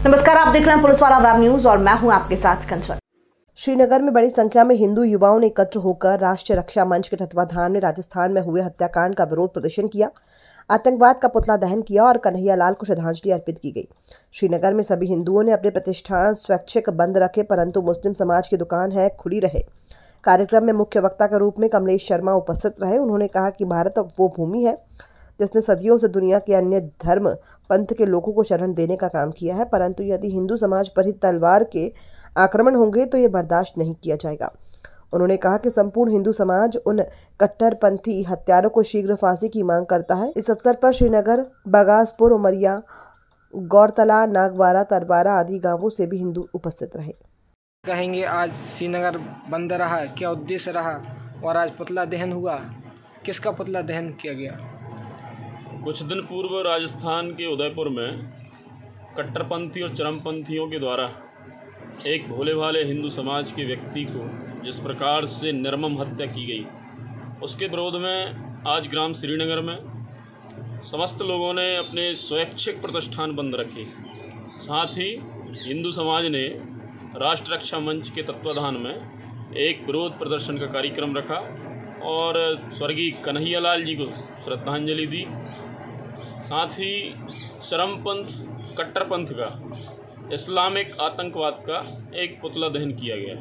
नमस्कार, आप देख रहे हैं पुलिस वाला वेब न्यूज और मैं हूं आपके साथ कंचन। श्रीनगर में बड़ी संख्या में हिंदू युवाओं ने एकत्र होकर राष्ट्रीय रक्षा मंच के तत्वाधान में राजस्थान में हुए हत्याकांड का विरोध प्रदर्शन किया, आतंकवाद का पुतला दहन किया और कन्हैया लाल को श्रद्धांजलि अर्पित की गई। श्रीनगर में सभी हिंदुओं ने अपने प्रतिष्ठान स्वैच्छिक बंद रखे, परंतु मुस्लिम समाज की दुकान है खुली रहे। कार्यक्रम में मुख्य वक्ता के रूप में कमलेश शर्मा उपस्थित रहे। उन्होंने कहा कि भारत वो भूमि है जिसने सदियों से दुनिया के अन्य धर्म पंथ के लोगों को शरण देने का काम किया है, परंतु यदि हिंदू समाज पर ही तलवार के आक्रमण होंगे तो ये बर्दाश्त नहीं किया जाएगा। उन्होंने कहा कि संपूर्ण हिंदू समाज उन कट्टरपंथी हत्यारों को शीघ्र फांसी की मांग करता है। इस अवसर पर श्रीनगर, बगासपुर, उमरिया, गौरतला, नागवारा, तरबारा आदि गांवों से भी हिंदू उपस्थित रहे। कहेंगे आज श्रीनगर बंद रहा, क्या उद्देश्य रहा और आज पुतला दहन हुआ, किसका पुतला दहन किया गया? कुछ दिन पूर्व राजस्थान के उदयपुर में कट्टरपंथी और चरमपंथियों के द्वारा एक भोले भाले हिंदू समाज के व्यक्ति को जिस प्रकार से निर्मम हत्या की गई, उसके विरोध में आज ग्राम श्रीनगर में समस्त लोगों ने अपने स्वैच्छिक प्रतिष्ठान बंद रखे। साथ ही हिंदू समाज ने राष्ट्र रक्षा मंच के तत्वाधान में एक विरोध प्रदर्शन का कार्यक्रम रखा और स्वर्गीय कन्हैया लाल जी को श्रद्धांजलि दी। साथ ही चरमपंथ, कट्टरपंथ का, इस्लामिक आतंकवाद का एक पुतला दहन किया गया।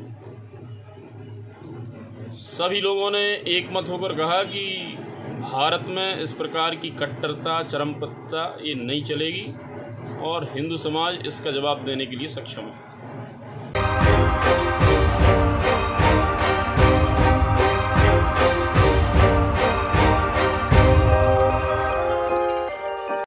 सभी लोगों ने एक मत होकर कहा कि भारत में इस प्रकार की कट्टरता, चरमपंथता ये नहीं चलेगी और हिंदू समाज इसका जवाब देने के लिए सक्षम है।